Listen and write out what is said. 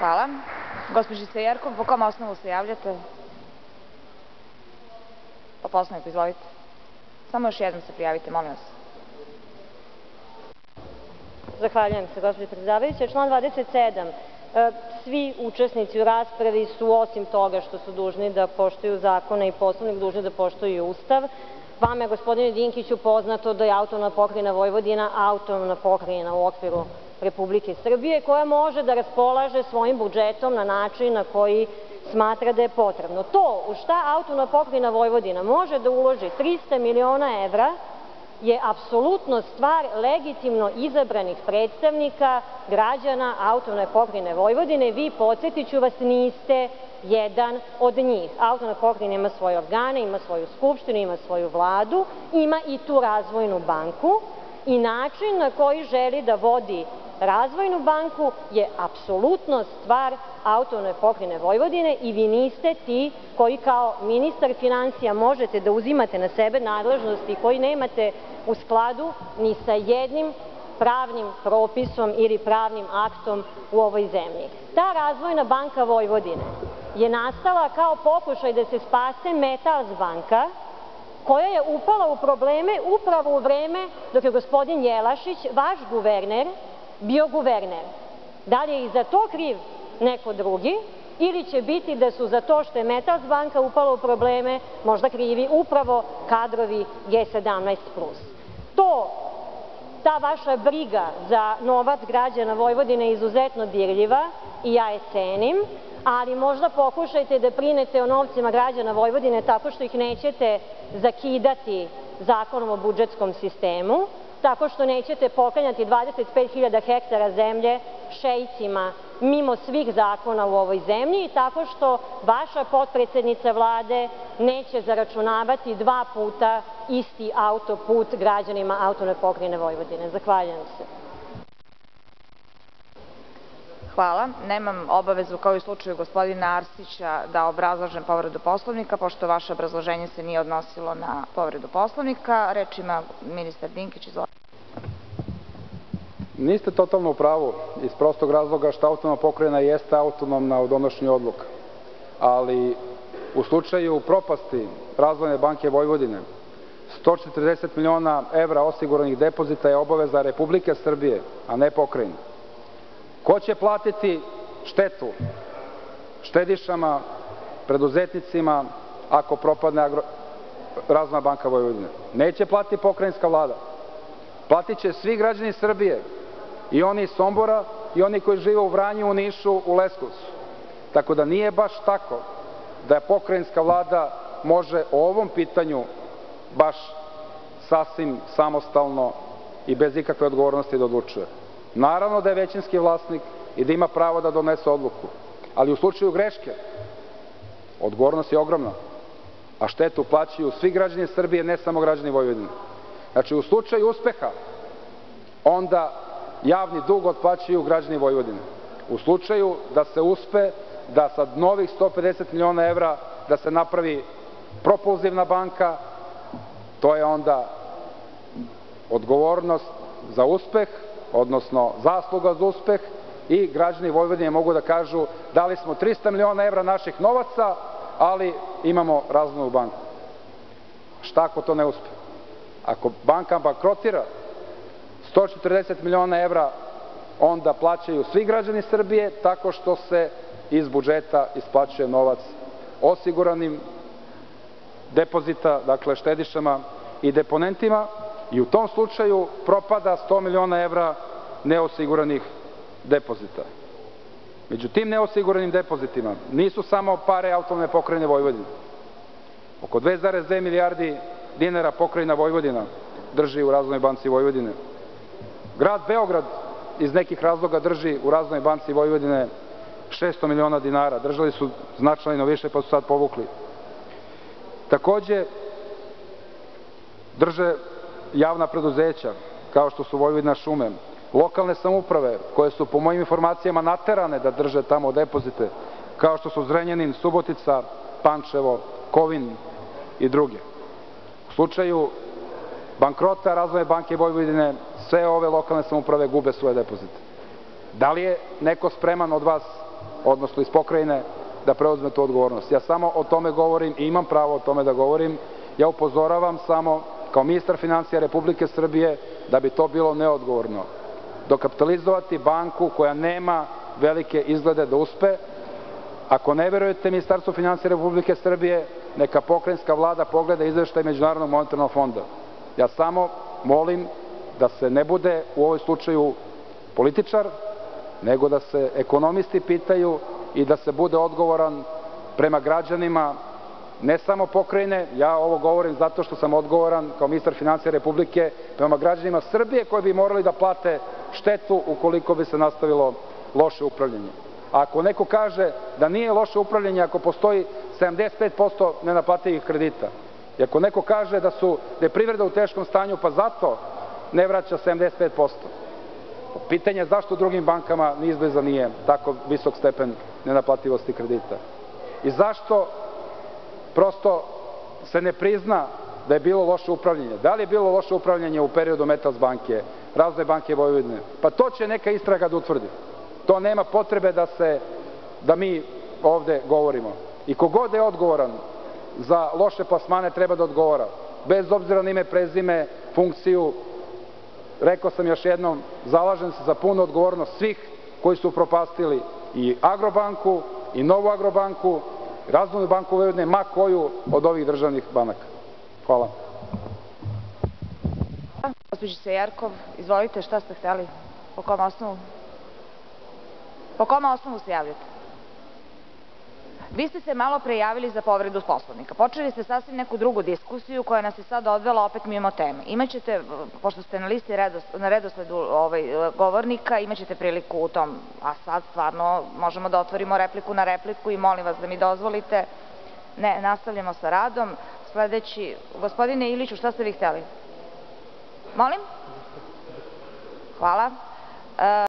Hvala. Gospođice Jerkov, po kom osnovu se javljate? Po Poslovniku, izvolite. Samo još jednom se prijavite, molim vas. Zahvaljujem se, gospođo predsedavajuća. Član 27. Svi učesnici u raspravi su, osim toga što su dužni da poštuju zakone i Poslovnik, dužni da poštuju Ustav. Vama je, gospodine Dinkiću, poznato da je autonomna pokrajina Vojvodina autonomna pokrajina u okviru Republike Srbije, koja može da raspolaže svojim budžetom na način na koji smatra da je potrebno. To u šta autonomna pokrajina Vojvodina može da uloži 300 miliona evra je apsolutno stvar legitimno izabranih predstavnika građana autonomne pokrajine Vojvodine. Vi, podsjetiću vas, niste jedan od njih. Autonomna pokrajina ima svoje organe, ima svoju skupštinu, ima svoju vladu, ima i tu razvojnu banku i način na koji želi da vodi razvojnu banku je apsolutno stvar autonomne pokrajine Vojvodine i vi niste ti koji kao ministar finansija možete da uzimate na sebe nadležnosti koji nemate u skladu ni sa jednim pravnim propisom ili pravnim aktom u ovoj zemlji. Ta razvojna banka Vojvodine je nastala kao pokušaj da se spase Metals banka, koja je upala u probleme upravo u vreme dok je gospodin Jelašić, vaš guverner, bio guverner. Da li je i za to kriv neko drugi ili će biti da su za to što je Metals banka upala u probleme možda krivi upravo kadrovi G17+. Ta vaša briga za novac građana Vojvodine je izuzetno dirljiva i ja je cenim, ali možda pokušajte da brinete o novcima građana Vojvodine tako što ih nećete zakidati Zakonom o budžetskom sistemu, tako što nećete poklanjati 25.000 hektara zemlje šeicima mimo svih zakona u ovoj zemlji i tako što vaša potpredsednica Vlade neće zaračunavati 2 puta isti autoput građanima autonomne pokrajine Vojvodine. Zahvaljujem se. Hvala. Nemam obavezu, kao i u slučaju gospodina Arsića, da obrazlažem povredu Poslovnika, pošto vaše obrazloženje se nije odnosilo na povredu Poslovnika. Reč ima ministar Dinkić. Izvolite. Niste totalno u pravu iz prostog razloga što autonomna pokrajina jeste autonomna u donošenju odluka. Ali u slučaju propasti Razvojne banke Vojvodine 140 miliona evra osiguranih depozita je obaveza Republike Srbije, a ne pokrajine. Ko će platiti štetu štedišama, preduzetnicima ako propadne Razvojna banka Vojvodine? Neće platiti pokrajinska vlada. Platit će svi građani Srbije, i oni iz Sombora i oni koji žive u Vranju, u Nišu, u Leskovcu. Tako da nije baš tako da pokrajinska vlada može o ovom pitanju baš sasvim samostalno i bez ikakve odgovornosti da odlučuje. Naravno da je većinski vlasnik i da ima pravo da donese odluku, ali u slučaju greške odgovornost je ogromna, a štetu plaćaju svi građani Srbije, ne samo građani Vojvodine. Znači, u slučaju uspeha onda javni dug otplaćuju građani Vojvodine. U slučaju da se uspe da sa novih 150 miliona evra da se napravi propulzivna banka, to je onda odgovornost za uspeh, odnosno zasluga za uspeh, i građani Vojvodine mogu da kažu dali smo 300 miliona evra naših novaca, ali imamo razvojnu banku. Šta ako to ne uspe? Ako banka bankrotira, 140 miliona evra onda plaćaju svi građani Srbije tako što se iz budžeta isplaćuje novac osiguranim depozita, dakle štedišama i deponentima, i u tom slučaju propada 100 miliona evra neosiguranih depozita. Među tim neosiguranim depozitima nisu samo pare autonomne pokrajine Vojvodine. Oko 2,2 milijardi dinara pokrajina Vojvodina drži u Razvojnoj banci Vojvodine. Grad Beograd iz nekih razloga drži u Razvojnoj banci Vojvodine 600 miliona dinara. Držali su značajno više pa su sad povukli. Takođe, drže javna preduzeća kao što su Vojvodina šume, lokalne samouprave koje su po mojim informacijama naterane da drže tamo depozite, kao što su Zrenjanin, Subotica, Pančevo, Kovin i druge. U slučaju bankrota Razvojne banke Vojvodine sve ove lokalne samouprave gube svoje depozite. Da li je neko spreman od vas odnosno iz pokrajine, da preuzme tu odgovornost. Ja samo o tome govorim i imam pravo o tome da govorim. Ja upozoravam samo kao ministar finansija Republike Srbije da bi to bilo neodgovorno. Dokapitalizovati banku koja nema velike izglede da uspe. Ako ne verujete Ministarstvu finansija Republike Srbije, neka pokrajinska vlada pogleda izveštaj Međunarodnog monetarnog fonda. Ja samo molim da se ne bude u ovom slučaju političar, nego da se ekonomisti pitaju i da se bude odgovoran prema građanima, ne samo pokrajine, ja ovo govorim zato što sam odgovoran kao ministar finansija Republike prema građanima Srbije koji bi morali da plate štetu ukoliko bi se nastavilo loše upravljanje. A ako neko kaže da nije loše upravljanje ako postoji 75% nenaplativih kredita, i ako neko kaže da je privreda u teškom stanju pa zato ne vraća 75%, pitanje je zašto u drugim bankama ni izbliza nije tako visok stepen nenaplativosti kredita. I zašto prosto se ne prizna da je bilo loše upravljanje. Da li je bilo loše upravljanje u periodu Metals banke, Razvojne banke Vojvodine? Pa to će neka istraga da utvrdi. To nema potrebe da mi ovde govorimo. I kogod je odgovoran za loše plasmane treba da odgovara. Bez obzira na ime, prezime, funkciju, rekao sam još jednom, zalažem se za punu odgovornost svih koji su upropastili i Agrobanku, i Novu Agrobanku, Razvojnu banku Vojvodine, ma koju od ovih državnih banaka. Hvala. Gospođice Jerkov, izvolite, šta ste hteli? Po kom osnovu? Po kom osnovu se javljate? Vi ste se malo prejavili za povredu Poslovnika. Počeli ste sasvim neku drugu diskusiju koja nas je sad odvela opet mimo teme. Imaćete, pošto ste na listi na redosledu govornika, imaćete priliku u tom, a sad stvarno možemo da otvorimo repliku na repliku i molim vas da mi dozvolite. Ne, nastavljamo sa radom. Sledeći, gospodine Iliću, šta ste vi hteli? Molim? Hvala.